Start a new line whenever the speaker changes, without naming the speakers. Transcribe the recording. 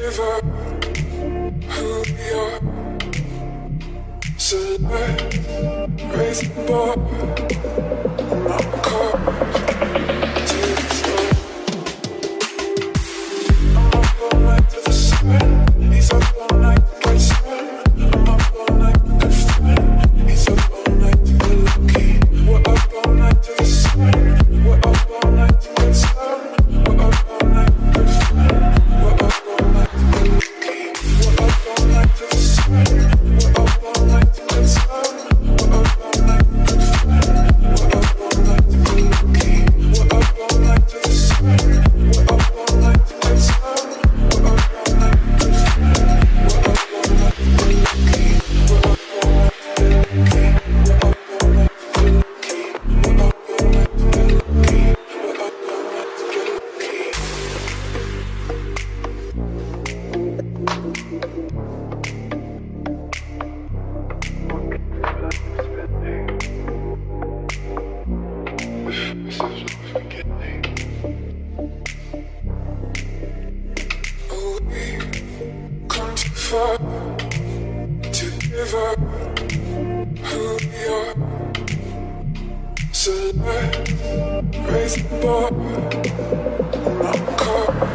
give up who we are. So raise the bar. I'm not caught to the floor. I'm up all night to the sun. He's up all night to get sun. I'm up all night to get fun. He's up all night to get lucky. We're up all night to the sun. We're up all night to get sun. We're up all night to get fun. We're up all night to get lucky. We're up all night to the sun. We're up all night to get sun. We're up all night to get fun. We're up all night to get lucky. We're up all night to the sun. We're up all night to get sun. We're up all night to get fun. We're up all night to get lucky. We're up all night to get lucky. We're up all night to get lucky. We're up all night to get lucky. We're up all night to get lucky. This is what we get. Oh, we come too far to give up who we are. So raise the bar. I'm not caught